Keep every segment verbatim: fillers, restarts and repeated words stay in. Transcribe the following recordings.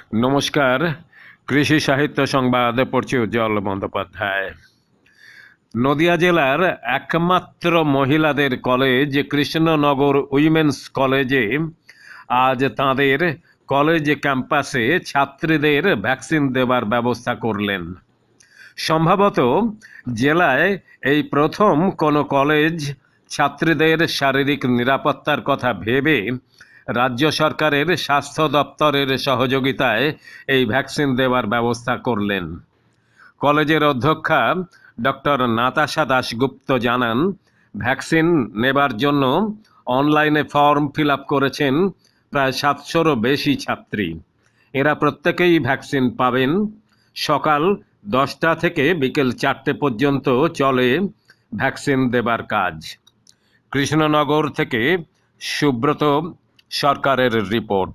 নমস্কার, কৃষি সাহিত্য সংবাদ পড়ছি উজ্জ্বল বন্দ্যোপাধ্যায়। নদিয়া জেলার একমাত্র মহিলাদের কলেজ কৃষ্ণনগর উইমেন্স কলেজে আজ তাঁদের কলেজ ক্যাম্পাসে ছাত্রীদের ভ্যাকসিন দেওয়ার ব্যবস্থা করলেন। সম্ভবত জেলায় এই প্রথম কোনো কলেজ ছাত্রীদের শারীরিক নিরাপত্তার কথা ভেবে রাজ্য সরকারের স্বাস্থ্য দপ্তরের সহযোগিতায় এই ভ্যাকসিন দেওয়ার ব্যবস্থা করলেন। কলেজের অধ্যক্ষা ডক্টর নাতাশা দাশগুপ্ত জানান, ভ্যাকসিন নেবার জন্য অনলাইনে ফর্ম ফিল আপ করেছেন প্রায় সাতশোরও বেশি ছাত্রী। এরা প্রত্যেকেই ভ্যাকসিন পাবেন। সকাল দশটা থেকে বিকেল চারটে পর্যন্ত চলে ভ্যাকসিন দেবার কাজ। কৃষ্ণনগর থেকে সুব্রত সরকারের রিপোর্ট।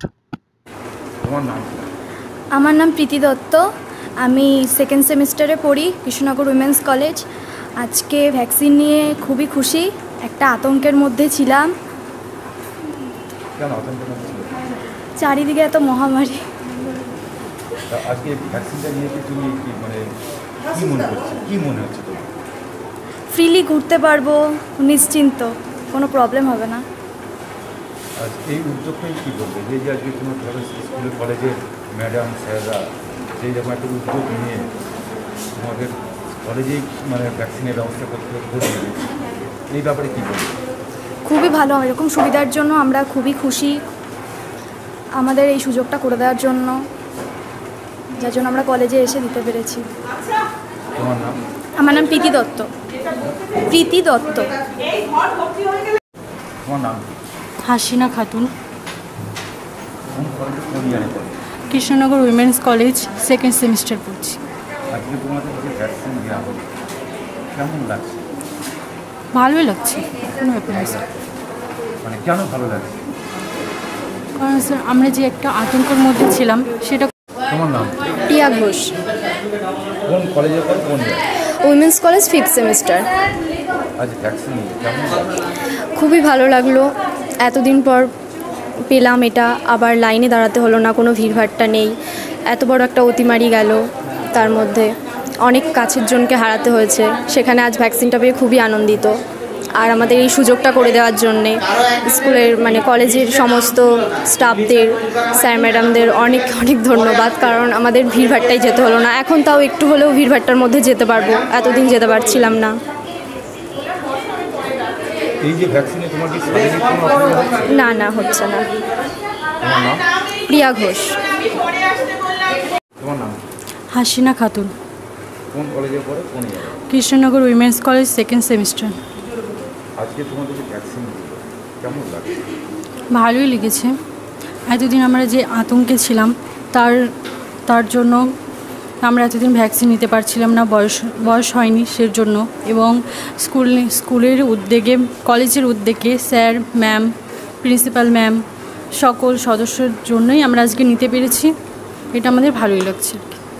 আমার নাম প্রীতি দত্ত, আমি সেকেন্ড সেমিস্টারে পড়ি কৃষ্ণনগর উইমেন্স কলেজ। আজকে ভ্যাকসিন নিয়ে খুবই খুশি। একটা আতঙ্কের মধ্যে ছিলাম। চারিদিকে এত মহামারী। আজকে ভ্যাকসিনটা নিয়ে কি তুমি কি মানে কি মনে করছো, কি মনে হচ্ছে তোমার? ফ্রিলি ঘুরতে পারবো, নিশ্চিন্ত, কোনো প্রবলেম হবে না। আর এই উদ্যোগটাই কী বলবে, যে যে আজকে তোমার স্কুলে কলেজের ম্যাডাম স্যাররা যেই রকম একটা উদ্যোগ নিয়ে তোমাদের কলেজেই মানে ভ্যাকসিনের ব্যবস্থা করতে করবে, এই ব্যাপারে কী বলবে? খুবই ভালো, এরকম সুবিধার জন্য আমরা খুবই খুশি, আমাদের এই সুযোগটা করে দেওয়ার জন্য, যার জন্য আমরা কলেজে এসে দিতে পেরেছি। তোমার নাম? আমার নাম প্রীতি দত্ত। প্রীতি দত্ত। তোমার নাম? হাসিনা খাতুন। কোন কলেজে কোন ইয়ারে পড়ে? Krishnanagar women's college, second semester পড়ছি। আজকে তোমাদের যে ভ্যাকসিন দেওয়া হলো কেমন লাগছে? ভালোই লাগছে, কোনো ব্যাপার না স্যার। মানে কেন ভালো লাগছে? কারণ স্যার আমরা যে একটা আতঙ্কের মধ্যে ছিলাম সেটা। তোমার নাম? প্রিয়া ঘোষ। কোন কলেজে পড়ে, কোন year? Women's college fifth semester. আজ ভ্যাকসিন নিয়ে কেমন লাগছে? খুবই ভালো লাগলো, এতদিন পর পেলাম এটা, আবার লাইনে দাঁড়াতে হলো না, কোনো ভিড়ভাট্টা নেই। এত বড় একটা অতিমারি গেল, তার মধ্যে অনেক কাছের জনকে হারাতে হয়েছে, সেখানে আজ ভ্যাকসিনটা পেয়ে খুবই আনন্দিত। আর আমাদের এই সুযোগটা করে দেওয়ার জন্যে স্কুলের মানে কলেজের সমস্ত স্টাফদের, স্যার ম্যাডামদের অনেক অনেক ধন্যবাদ, কারণ আমাদের ভিড়ভাট্টায় যেতে হলো না। এখন তাও একটু হলেও ভিড়ভাট্টার মধ্যে যেতে পারবো, এতদিন যেতে পারছিলাম না। এই যে ভ্যাকসিনে তোমার কি শারীরিক কোনো অসুবিধা হচ্ছে? না না হচ্ছে না। তোমার নাম? প্রিয়া ঘোষ। তোমার নাম? হাসিনা খাতুন। কোন কলেজে পড়ে, কোন ইয়ারে? Krishnanagar women's college, second semester. আজকে তোমাদের যে ভ্যাকসিন দিল কেমন লাগছে? ভালোই লেগেছে। এতদিন আমরা যে আতঙ্কে ছিলাম তার তার জন্য আমরা এতদিন ভ্যাকসিন নিতে পারছিলাম না, বয়স বয়স হয়নি সেজন্য। এবং স্কুল স্কুলের উদ্যোগে, কলেজের উদ্যোগে স্যার ম্যাম, প্রিন্সিপাল ম্যাম, সকল সদস্যের জন্যই আমরা আজকে নিতে পেরেছি। এটা আমাদের ভালোই লাগছে।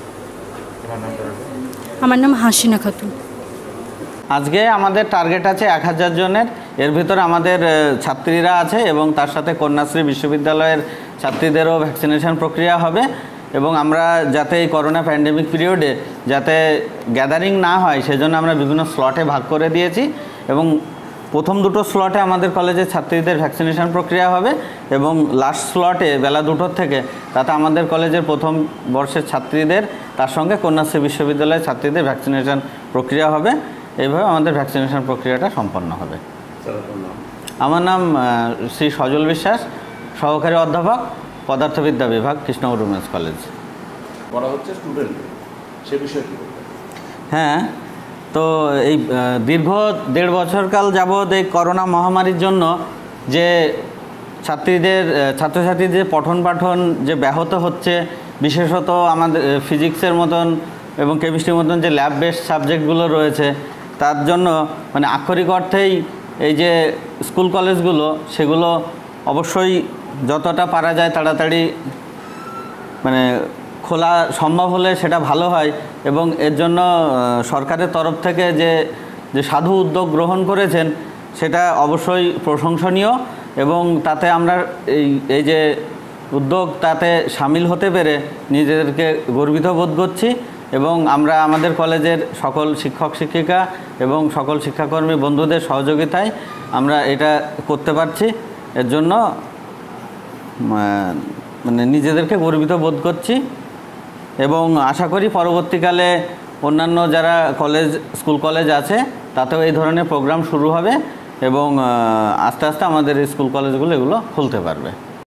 আমার নাম হাসিনা খাতুন। আজকে আমাদের টার্গেট আছে এক হাজার জনের, এর ভিতরে আমাদের ছাত্রীরা আছে এবং তার সাথে কন্যাশ্রী বিশ্ববিদ্যালয়ের ছাত্রীদেরও ভ্যাকসিনেশন প্রক্রিয়া হবে। এবং আমরা যাতে এই করোনা প্যান্ডেমিক পিরিয়ডে যাতে গ্যাদারিং না হয় সেজন্য আমরা বিভিন্ন স্লটে ভাগ করে দিয়েছি। এবং প্রথম দুটো স্লটে আমাদের কলেজের ছাত্রীদের ভ্যাকসিনেশন প্রক্রিয়া হবে এবং লাস্ট স্লটে বেলা দুটোর থেকে তাতে আমাদের কলেজের প্রথম বর্ষের ছাত্রীদের, তার সঙ্গে কন্যাশ্রী বিশ্ববিদ্যালয়ের ছাত্রীদের ভ্যাকসিনেশন প্রক্রিয়া হবে। এইভাবে আমাদের ভ্যাকসিনেশন প্রক্রিয়াটা সম্পন্ন হবে। আমার নাম শ্রী সজল বিশ্বাস, সহকারী অধ্যাপক, পদার্থবিদ্যা বিভাগ, কৃষ্ণনগর উইমেন্স কলেজ। পড়া হচ্ছে স্টুডেন্ট, সে বিষয়ে কী বলবেন? হ্যাঁ, তো এই দীর্ঘ দেড় বছরকাল যাবৎ এই করোনা মহামারীর জন্য যে ছাত্রীদের ছাত্রছাত্রীদের পঠন পাঠন যে ব্যাহত হচ্ছে, বিশেষত আমাদের ফিজিক্সের মতন এবং কেমিস্ট্রির মতন যে ল্যাব বেসড সাবজেক্টগুলো রয়েছে, তার জন্য মানে আক্ষরিক অর্থেই এই যে স্কুল কলেজগুলো সেগুলো অবশ্যই যতটা পারা যায় তাড়াতাড়ি মানে খোলা সম্ভব হলে সেটা ভালো হয়। এবং এর জন্য সরকারের তরফ থেকে যে যে সাধু উদ্যোগ গ্রহণ করেছেন সেটা অবশ্যই প্রশংসনীয়। এবং তাতে আমরা এই এই যে উদ্যোগ তাতে সামিল হতে পেরে নিজেদেরকে গর্বিত বোধ করছি এবং আমরা আমাদের কলেজের সকল শিক্ষক শিক্ষিকা এবং সকল শিক্ষাকর্মী বন্ধুদের সহযোগিতায় আমরা এটা করতে পারছি। এর জন্য মানে নিজেদেরকে গর্বিত বোধ করছি এবং আশা করি পরবর্তীকালে অন্যান্য যারা কলেজ স্কুল কলেজ আছে তাতেও এই ধরনের প্রোগ্রাম শুরু হবে এবং আস্তে আস্তে আমাদের স্কুল কলেজগুলো এগুলো খুলতে পারবে।